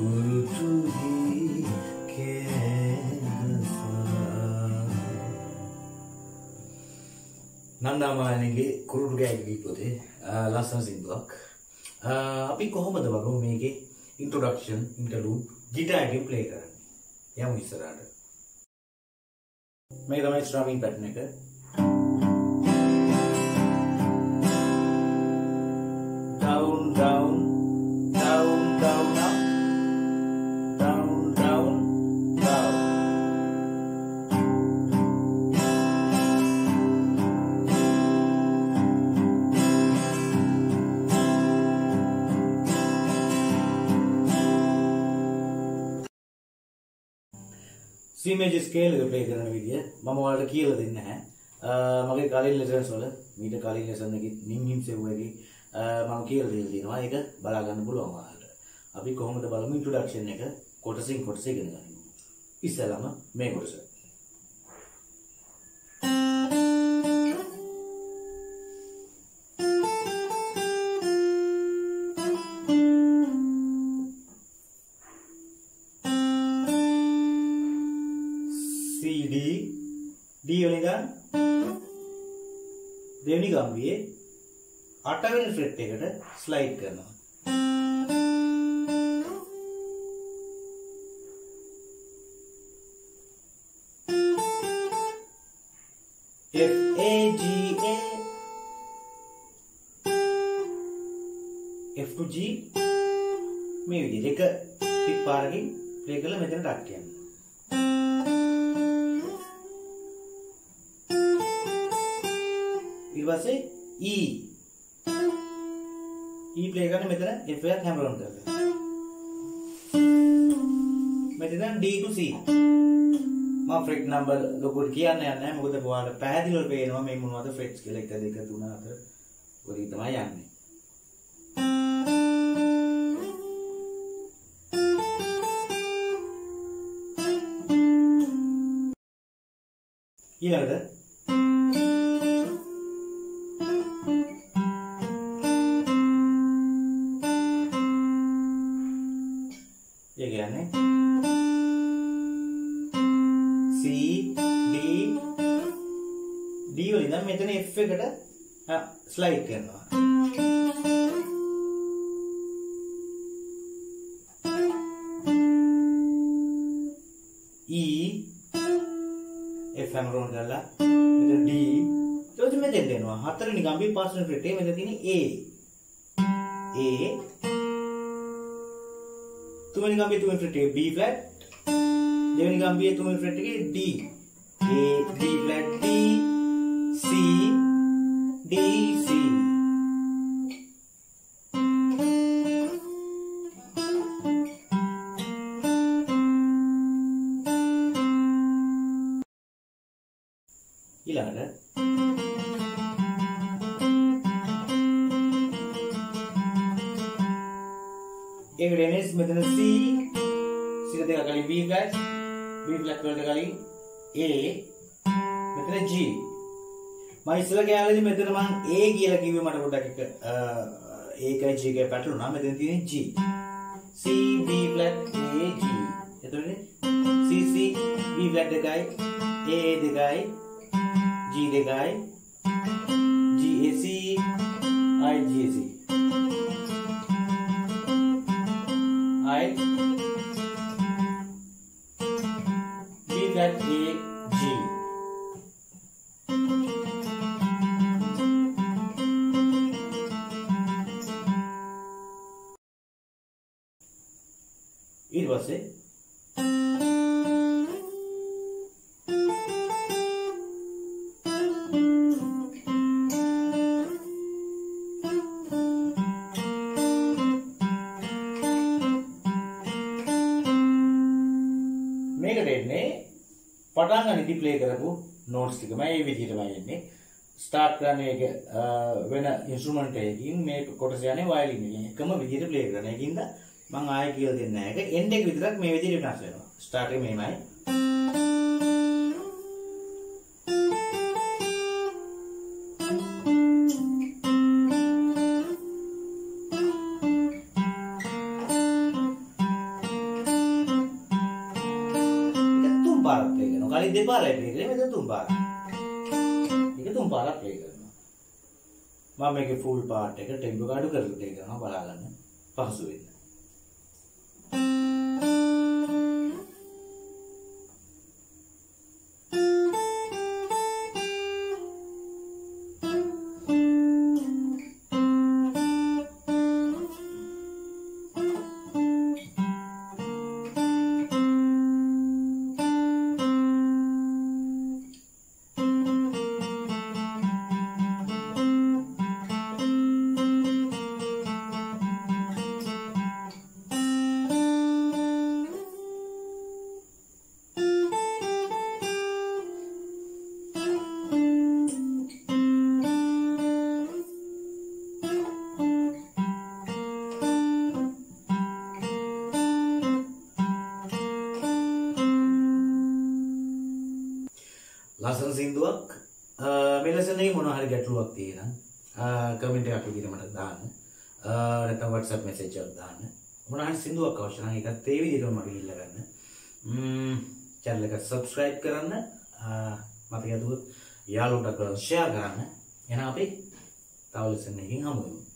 නන්දාමානගේ කුරුළු ගෑගී පොතේ ලස්සන සින්දුවක්. අපි කොහොමද වගෝ මේකේ ඉන්ට්‍රොඩක්ෂන් ඉන්ටර්ලූඩ් ගිටාර් එකෙන් ප්ලේ කරන්නේ. යමු ඉස්සරහට. මේ තමයි ස්ට්‍රමින් පැටර්න් එක. down down down down up down down down. C major scale එක play කරන විදිය මම ඔයාලට කියලා දෙන්නේ නැහැ. මගේ කලින් lessons වල මීට කලින් lesson එකේ නිම්හිම් සෙව්වේදී මම කියලා දෙලා තියෙනවා. ඒක බලා ගන්න පුළුවන් ඔයාලට. අපි කොහොමද බලමු introduction එක කොටසින් කොටස ඉගෙන ගන්න. ඉස්සෙල්ලාම මේ කොටස. D වලින් ගන්න දෙවෙනි ගම්බියේ 8 වෙනි ෆ්‍රෙට් එකට ස්ලයිඩ් කරනවා. F A G A F to G මේ විදිහට එක ටික පාරකින් ප්ලේ කරලා මෙතන ටක් කියන්න. ඊපස්සේ E play කරන්නේ මෙතන F එකක් හැමර on කරලා. මෙතන D to C. මම ෆ්‍රෙට් නම්බර් ලොකුට කියන්න යන්නේ නැහැ. මොකද ඔයාලට පැහැදිලිව පේනවා මේ මොනවද ෆ්‍රෙට්ස් කියලා 1 2 3 4 ඔය තමයි යන්නේ. ඊළඟට ये क्या है C D वाली ना मैं इतने F एකට स्लाइड करना E F හැමරෝන් කරලා මෙතන D ඊට මෙතෙන් දෙනවා හතරවෙනි ගම්බියේ පාස්වෙනි ෆ්‍රෙට් එකේ මෙතන තියෙන්නේ A තුන්වෙනි ගම්බියේ තුන්වෙනි ෆ්‍රෙට් එකේ B flat දෙවෙනි ගම්බියේ තුන්වෙනි ෆ්‍රෙට් එකේ D A B flat D C D C ඊළඟට एक रेनेस මෙතන C සිර දෙක කලින් B flat වලට කලින් A මෙතන G මම ඉස්සෙල්ලා ගෑවලදී මෙතන මම A කියලා කිව්වේ මට පොඩ්ඩක් එක A එකයි G එකයි පැටලුණා මෙතන තියෙන්නේ G C B flat A G එතකොට C C B flat දෙකයි A දෙකයි G දෙකයි G A C I G A C I B flat A G ඊට පස්සේ මේකට එන්නේ පටන් ගන්නදී ප්ලේ කරපු නෝට්ස් ටික මම මේ විදිහටමයි එන්නේ ස්ටාර්ට් කරන්නේ ඒක වෙන ඉන්ස්ට්‍රුමන්ට් එකකින් මේ කොටස යන්නේ වයලින් එකකින් එකම විදිහට ප්ලේ කරන එකකින්ද මම ආයෙ කියලා දෙන්නේ නැහැ ඒක එන්ඩ් එක විතරක් මේ විදිහට වෙනස් වෙනවා ස්ටාර්ට් එක මෙහෙමයි පාරක් ප්ලේ කරනවා. කලින් දෙපාරයි ප්ලේ කරේ මෙතන තුන් පාරක්. මේක තුන් පාරක් ප්ලේ කරනවා. මම මේකේ ෆුල් පාර්ට් එක ටෙම්පෝ අඩු කරලා ප්ලේ කරනවා බලා ගන්න පහසු වෙන්න. ලස්සන සින්දුවක් මේ ලෙසනේ මොනවා හරි ගැටලුවක් තියෙනම් කමෙන්ට් එකක් විදිහට මට දාන්න නැත්නම් WhatsApp message එකක් දාන්න මොනවා හරි සින්දුවක් අවශ්‍ය නම් ඒකත් ඒ විදිහටම මට ඉල්ල ගන්න channel එක subscribe කරන්න මතක ඇතුව යාළුවන්ට share කරන්න එහෙනම් අපි තව ලෙසන් එකකින් හමු වෙමු